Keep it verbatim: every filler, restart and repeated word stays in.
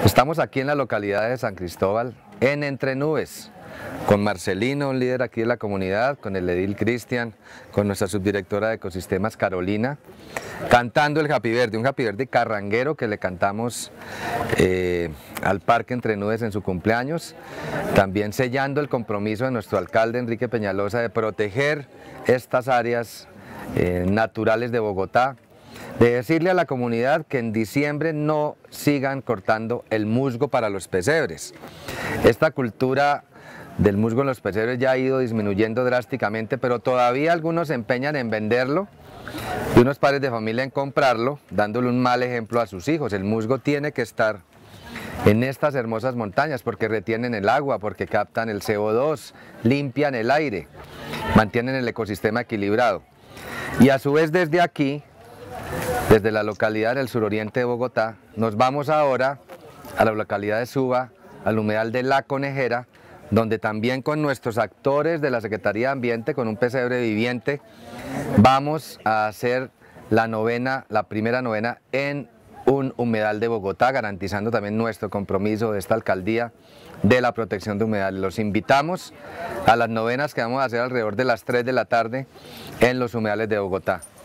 Estamos aquí en la localidad de San Cristóbal, en Entre Nubes, con Marcelino, un líder aquí de la comunidad, con el edil Cristian, con nuestra subdirectora de ecosistemas Carolina, cantando el Happy Verde, un Happy Verde carranguero que le cantamos eh, al Parque Entre Nubes en su cumpleaños, también sellando el compromiso de nuestro alcalde Enrique Peñalosa de proteger estas áreas eh, naturales de Bogotá, de decirle a la comunidad que en diciembre no sigan cortando el musgo para los pesebres. Esta cultura del musgo en los pesebres ya ha ido disminuyendo drásticamente, pero todavía algunos se empeñan en venderlo y unos padres de familia en comprarlo, dándole un mal ejemplo a sus hijos. El musgo tiene que estar en estas hermosas montañas porque retienen el agua, porque captan el C O dos, limpian el aire, mantienen el ecosistema equilibrado. Y a su vez desde aquí, desde la localidad del suroriente de Bogotá, nos vamos ahora a la localidad de Suba, al humedal de La Conejera, donde también con nuestros actores de la Secretaría de Ambiente, con un pesebre viviente, vamos a hacer la novena, la primera novena en un humedal de Bogotá, garantizando también nuestro compromiso de esta alcaldía de la protección de humedales. Los invitamos a las novenas que vamos a hacer alrededor de las tres de la tarde en los humedales de Bogotá.